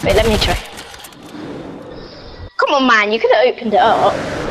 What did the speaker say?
Wait, let me try. Come on, man, you could have opened it up.